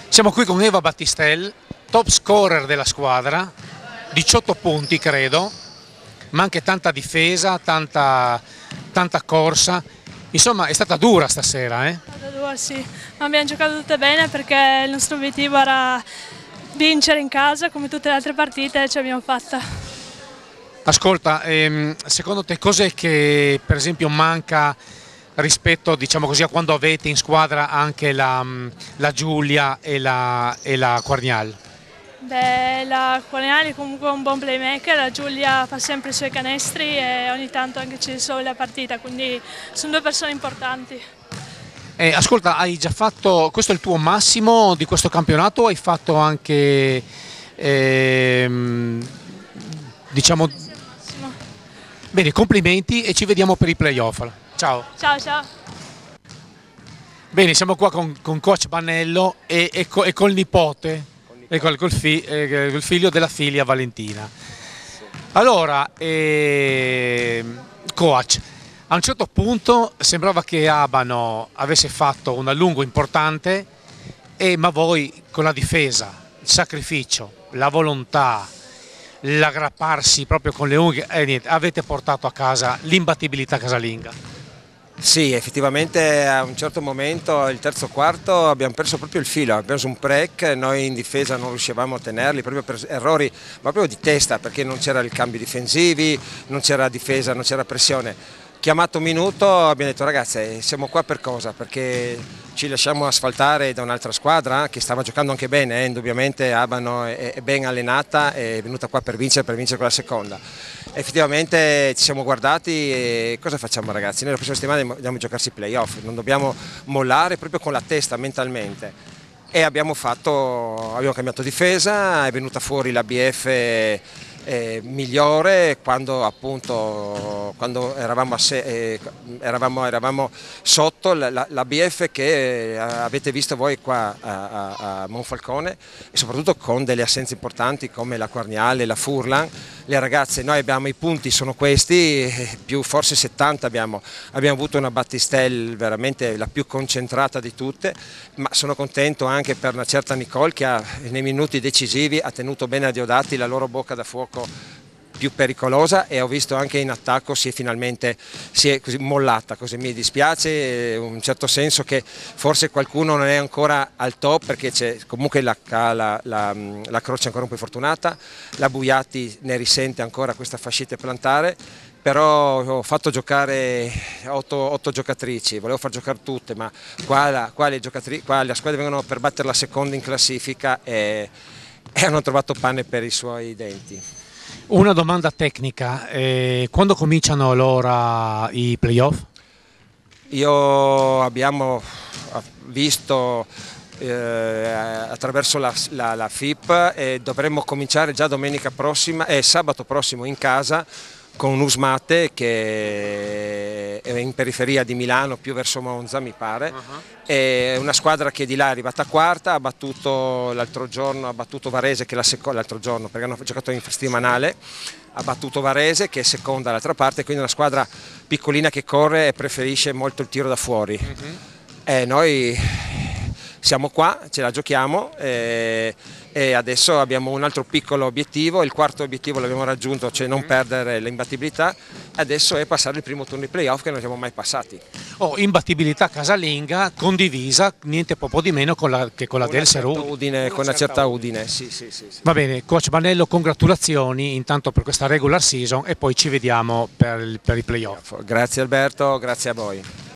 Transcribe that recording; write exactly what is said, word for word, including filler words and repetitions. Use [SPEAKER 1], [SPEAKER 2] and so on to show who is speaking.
[SPEAKER 1] Siamo qui con Eva Battistel, top scorer della squadra, diciotto punti credo, ma anche tanta difesa, tanta, tanta corsa, insomma è stata dura stasera. Eh?
[SPEAKER 2] È stata dura, sì, ma abbiamo giocato tutte bene perché il nostro obiettivo era vincere in casa come tutte le altre partite e ce l'abbiamo fatta.
[SPEAKER 1] Ascolta, ehm, secondo te cos'è che per esempio manca rispetto, diciamo così, a quando avete in squadra anche la, la Giulia e la, e la Quarnial?
[SPEAKER 2] Beh, la Quarnial è comunque un buon playmaker, la Giulia fa sempre i suoi canestri e ogni tanto anche ci risolve la partita, quindi sono due persone importanti.
[SPEAKER 1] Eh, ascolta, hai già fatto, questo è il tuo massimo di questo campionato o hai fatto anche, ehm, diciamo, bene, complimenti e ci vediamo per i playoff. Ciao.
[SPEAKER 2] Ciao, ciao.
[SPEAKER 1] Bene, siamo qua con, con coach Banello e, e, co, e col nipote, e col, col, fi, eh, col figlio della figlia Valentina. Allora, eh, coach, a un certo punto sembrava che Abano avesse fatto un allungo importante, e, ma voi con la difesa, il sacrificio, la volontà, l'aggrapparsi proprio con le unghie, eh, niente, avete portato a casa l'imbattibilità casalinga.
[SPEAKER 3] Sì, effettivamente a un certo momento, il terzo quarto, abbiamo perso proprio il filo, abbiamo preso un break, noi in difesa non riuscivamo a tenerli proprio per errori, ma proprio di testa, perché non c'era il cambio difensivi, non c'era difesa, non c'era pressione. Chiamato minuto abbiamo detto ragazzi siamo qua per cosa? Perché ci lasciamo asfaltare da un'altra squadra che stava giocando anche bene, eh? Indubbiamente Abano è, è ben allenata, è venuta qua per vincere, per vincere con la seconda. Effettivamente ci siamo guardati e cosa facciamo ragazzi? Noi la prossima settimana dobbiamo giocarsi i playoff, non dobbiamo mollare proprio con la testa, mentalmente. E abbiamo, fatto, abbiamo cambiato difesa, è venuta fuori la B F eh, migliore quando appunto quando eravamo, a se, eh, eravamo, eravamo sotto la, la, la B F che eh, avete visto voi qua a, a, a Monfalcone, e soprattutto con delle assenze importanti come la Quarniale, la Furlan. Le ragazze, noi abbiamo i punti, sono questi, più forse settanta abbiamo, abbiamo avuto una Battistel veramente la più concentrata di tutte, ma sono contento anche per una certa Nicole che ha, nei minuti decisivi ha tenuto bene a Diodati la loro bocca da fuoco più pericolosa, e ho visto anche in attacco si è finalmente si è così mollata, così mi dispiace in un certo senso che forse qualcuno non è ancora al top, perché c'è comunque la, la, la, la Croce è ancora un po' fortunata, la Buiati ne risente ancora questa fascite plantare, però ho fatto giocare otto, otto giocatrici, volevo far giocare tutte, ma qua, la, qua, le, giocatrici, qua le squadre vengono per battere la seconda in classifica e, e hanno trovato pane per i suoi denti.
[SPEAKER 1] Una domanda tecnica, eh, quando cominciano allora i playoff?
[SPEAKER 3] Io abbiamo visto eh, attraverso la, la, la F I P e dovremmo cominciare già domenica prossima e eh, sabato prossimo in casa con Usmate che è in periferia di Milano, più verso Monza mi pare. Uh-huh. È una squadra che di là è arrivata quarta, ha battuto l'altro giorno, ha battuto Varese che è la seconda, l'altro giorno perché hanno giocato in settimanale, ha battuto Varese che è seconda dall'altra parte, quindi una squadra piccolina che corre e preferisce molto il tiro da fuori. Uh-huh. E noi siamo qua, ce la giochiamo e, e adesso abbiamo un altro piccolo obiettivo, il quarto obiettivo l'abbiamo raggiunto, cioè non perdere l'imbattibilità, adesso è passare il primo turno di playoff che non siamo mai passati.
[SPEAKER 1] Oh, imbattibilità casalinga condivisa niente poco di meno con la, che con la del Seru.
[SPEAKER 3] Udine, con una certa Udine, sì, sì, sì, sì.
[SPEAKER 1] Va bene, coach Banello, congratulazioni intanto per questa regular season e poi ci vediamo per, per i playoff.
[SPEAKER 3] Grazie Alberto, grazie a voi.